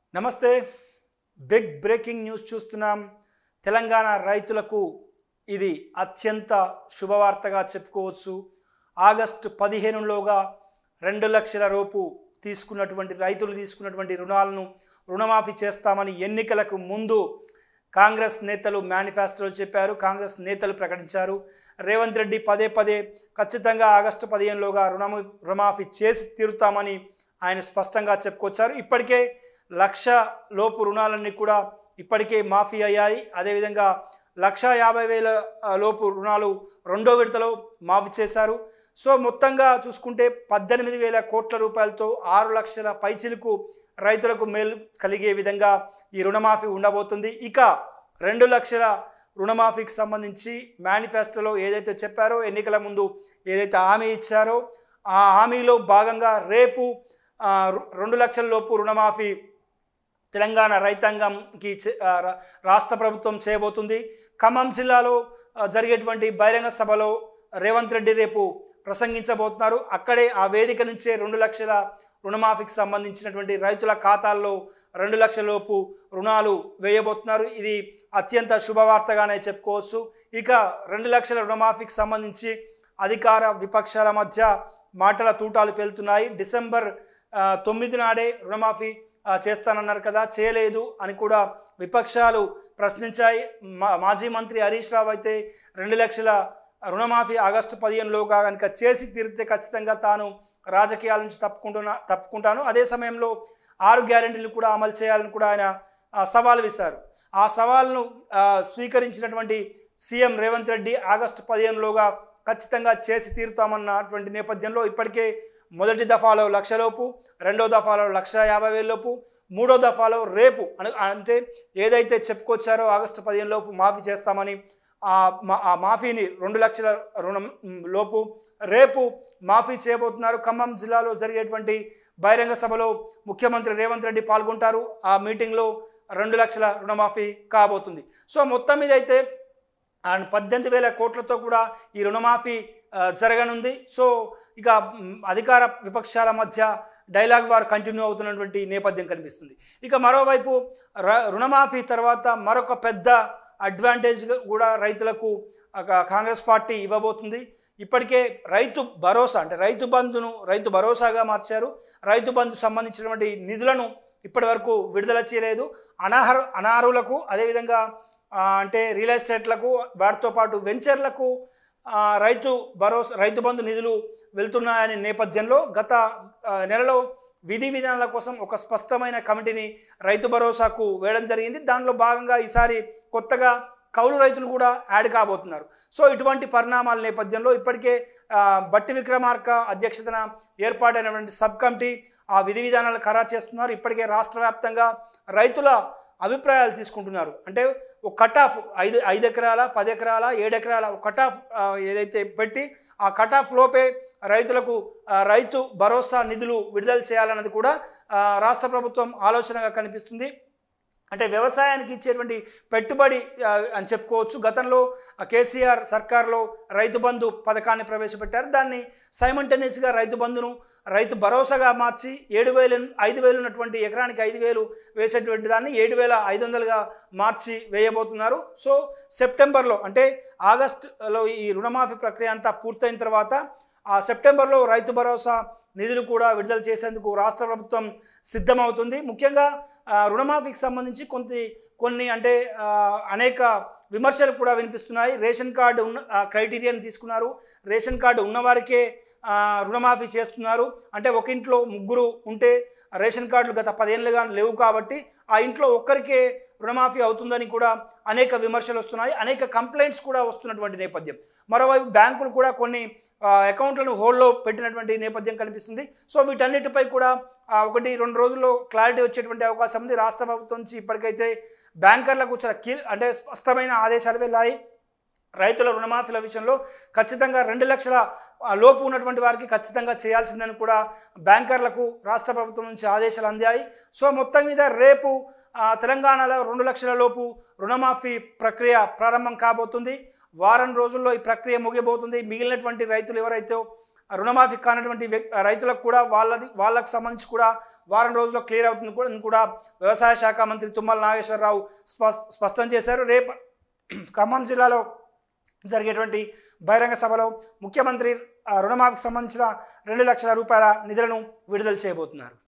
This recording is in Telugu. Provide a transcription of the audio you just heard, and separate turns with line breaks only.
నమస్తే బిగ్ బ్రేకింగ్ న్యూస్ చూస్తున్నాం తెలంగాణ రైతులకు ఇది అత్యంత శుభవార్తగా చెప్పుకోవచ్చు ఆగస్టు 15 లోగా 2 లక్షల రూపు తీసుకున్నటువంటి రైతులు తీసుకున్నటువంటి రుణాలను రుణమాఫీ చేస్తామని ఎన్నికలకు ముందు కాంగ్రెస్ నేతలు మేనిఫెస్టోలో చెప్పారు కాంగ్రెస్ నేతలు ప్రకటించారు రేవంత్ రెడ్డి పదే పదే ఖచ్చితంగా ఆగస్టు 15 లోగా రుణమాఫీ చేసి తీరుతామని ఆయన స్పష్టంగా చెప్పుకొచ్చారు ఇప్పటికే లక్ష లోపు రుణాలన్నీ కూడా ఇప్పటికే మాఫీ అయ్యాయి అదేవిధంగా 1,50,000 లోపు రుణాలు రెండో విడతలో మాఫీ చేశారు సో మొత్తంగా చూసుకుంటే 18,000 కోట్ల రూపాయలతో 6 లక్షల పైచిలకు రైతులకు మేలు కలిగే విధంగా ఈ రుణమాఫీ ఉండబోతుంది ఇక 2 లక్షల రుణమాఫీకి సంబంధించి మేనిఫెస్టోలో ఏదైతే చెప్పారో ఎన్నికల ముందు ఏదైతే హామీ ఇచ్చారో ఆ హామీలో భాగంగా రేపు 2 లక్షల లోపు రుణమాఫీ తెలంగాణ రైతాంగంకి రాష్ట్ర ప్రభుత్వం చేయబోతుంది ఖమ్మం జిల్లాలో జరిగేటువంటి బహిరంగ సభలో రేవంత్ రెడ్డి రేపు ప్రసంగించబోతున్నారు అక్కడే ఆ వేదిక నుంచే 2 లక్షల రుణమాఫీకి సంబంధించినటువంటి రైతుల ఖాతాల్లో 2 లక్షల లోపు రుణాలు వేయబోతున్నారు ఇది అత్యంత శుభవార్తగానే చెప్పుకోవచ్చు ఇక 2 లక్షల రుణమాఫీకి సంబంధించి అధికార విపక్షాల మధ్య మాటల తూటాలు పేలుతున్నాయి డిసెంబర్ 9 నాడే రుణమాఫీ చేస్తానన్నారు కదా చేయలేదు అని కూడా విపక్షాలు ప్రశ్నించాయి మాజీ మంత్రి హరీష్ రావు అయితే 2 లక్షల రుణమాఫీ ఆగస్టు 15 లోగా కనుక చేసి తీరితే ఖచ్చితంగా తాను రాజకీయాల నుంచి తప్పుకుంటాను అదే సమయంలో 6 గ్యారెంటీలు కూడా అమలు చేయాలని కూడా ఆయన సవాల్ విసారు ఆ సవాల్ను స్వీకరించినటువంటి సీఎం రేవంత్ రెడ్డి ఆగస్టు 15 లోగా ఖచ్చితంగా చేసి తీరుతామన్నటువంటి నేపథ్యంలో ఇప్పటికే మొదటి దఫాలో 1 లక్ష లోపు రెండో దఫాలో 1,50,000 లోపు మూడో దఫాలో రేపు అంటే ఏదైతే చెప్పుకొచ్చారో ఆగస్టు 15 లోపు మాఫీ చేస్తామని ఆ మాఫీని 2 లక్షల రుణం లోపు రేపు మాఫీ చేయబోతున్నారు ఖమ్మం జిల్లాలో జరిగేటువంటి బహిరంగ సభలో ముఖ్యమంత్రి రేవంత్ రెడ్డి పాల్గొంటారు ఆ మీటింగ్లో 2 లక్షల రుణమాఫీ కాబోతుంది సో మొత్తం మీద అయితే 18,000 కోట్లతో కూడా ఈ రుణమాఫీ జరగనుంది సో ఇక అధికార విపక్షాల మధ్య డైలాగ్ వార్ కంటిన్యూ అవుతున్నటువంటి నేపథ్యం కనిపిస్తుంది ఇక మరోవైపు రుణమాఫీ తర్వాత మరొక పెద్ద అడ్వాంటేజ్ కూడా రైతులకు కాంగ్రెస్ పార్టీ ఇవ్వబోతుంది ఇప్పటికే రైతు భరోసా అంటే రైతు భరోసాగా మార్చారు రైతు బంధు సంబంధించినటువంటి నిధులను ఇప్పటి వరకు విడుదల చేయలేదు అనారులకు అదేవిధంగా అంటే రియల్ ఎస్టేట్లకు వాటితో పాటు వెంచర్లకు రైతు బంధు నిధులు వెళ్తున్నాయనే నేపథ్యంలో గత నెలలో విధి విధానాల కోసం ఒక స్పష్టమైన కమిటీని రైతు భరోసాకు వేయడం జరిగింది దానిలో భాగంగా ఈసారి కొత్తగా కౌలు రైతులు కూడా యాడ్ కాబోతున్నారు సో ఇటువంటి పరిణామాల నేపథ్యంలో ఇప్పటికే బట్టి విక్రమార్క అధ్యక్షతన ఏర్పాటైనటువంటి సబ్ కమిటీ ఆ విధి విధానాలు ఖరారు చేస్తున్నారు ఇప్పటికే రాష్ట్ర వ్యాప్తంగా రైతుల అభిప్రాయాలు తీసుకుంటున్నారు అంటే ఒక కట్ ఆఫ్ 5 ఎకరాల 10 ఎకరాల 7 ఎకరాల ఒక కట్ ఆఫ్ ఏదైతే పెట్టి ఆ కట్ ఆఫ్ లోపే రైతులకు రైతు భరోసా నిధులు విడుదల చేయాలన్నది కూడా రాష్ట్ర ప్రభుత్వం ఆలోచనగా కనిపిస్తుంది అంటే వ్యవసాయానికి ఇచ్చేటువంటి పెట్టుబడి అని చెప్పుకోవచ్చు గతంలో కేసీఆర్ సర్కార్లో రైతు బంధు పథకాన్ని ప్రవేశపెట్టారు దాన్ని సైమల్టేనియస్గా రైతు బంధును రైతు భరోసాగా మార్చి 5,000 ఉన్నటువంటి ఎకరానికి 5,000 వేసేటువంటి దాన్ని 7,500గా మార్చి వేయబోతున్నారు సో సెప్టెంబర్లో అంటే ఆగస్టులో ఈ రుణమాఫీ ప్రక్రియ అంతా పూర్తయిన తర్వాత ఆ సెప్టెంబర్లో రైతు భరోసా నిధులు కూడా విడుదల చేసేందుకు రాష్ట్ర ప్రభుత్వం సిద్ధమవుతుంది ముఖ్యంగా రుణమాఫీకి సంబంధించి కొన్ని అంటే అనేక విమర్శలు కూడా వినిపిస్తున్నాయి రేషన్ కార్డు క్రైటీరియాని తీసుకున్నారు రేషన్ కార్డు ఉన్నవారికే రుణమాఫీ చేస్తున్నారు అంటే ఒక ఇంట్లో ముగ్గురు ఉంటే రేషన్ కార్డులు గత 10 ఏళ్ళుగా లేవు కాబట్టి ఆ ఇంట్లో ఒక్కరికే రుణమాఫీ అవుతుందని కూడా అనేక విమర్శలు వస్తున్నాయి అనేక కంప్లైంట్స్ కూడా వస్తున్నటువంటి నేపథ్యం మరోవైపు బ్యాంకులు కూడా కొన్ని అకౌంట్లను హోల్డ్లో పెట్టినటువంటి నేపథ్యం కనిపిస్తుంది సో వీటన్నిటిపై కూడా 1-2 రోజుల్లో క్లారిటీ వచ్చేటువంటి అవకాశం ఉంది రాష్ట్ర ప్రభుత్వం నుంచి ఇప్పటికైతే బ్యాంకర్లకు చాలా అంటే స్పష్టమైన ఆదేశాలు వెళ్ళాయి రైతుల రుణమాఫీల విషయంలో ఖచ్చితంగా 2 లక్షల లోపు ఉన్నటువంటి వారికి ఖచ్చితంగా చేయాల్సిందని కూడా బ్యాంకర్లకు రాష్ట్ర ప్రభుత్వం నుంచి ఆదేశాలు అందాయి సో మొత్తం మీద రేపు తెలంగాణలో 2 లక్షల లోపు రుణమాఫీ ప్రక్రియ ప్రారంభం కాబోతుంది వారం రోజుల్లో ఈ ప్రక్రియ ముగియబోతుంది మిగిలినటువంటి రైతులు ఎవరైతే రుణమాఫీ కానటువంటి రైతులకు కూడా వాళ్ళకు సంబంధించి కూడా వారం రోజుల్లో క్లియర్ అవుతుంది కూడా వ్యవసాయ శాఖ మంత్రి తుమ్మల నాగేశ్వరరావు స్పష్టం చేశారు. రేపు ఖమ్మం జిల్లాలో జరిగేటువంటి బహిరంగ సభలో ముఖ్యమంత్రి రుణమాఫీకి సంబంధించిన 2 లక్షల రూపాయల నిధులను విడుదల చేయబోతున్నారు.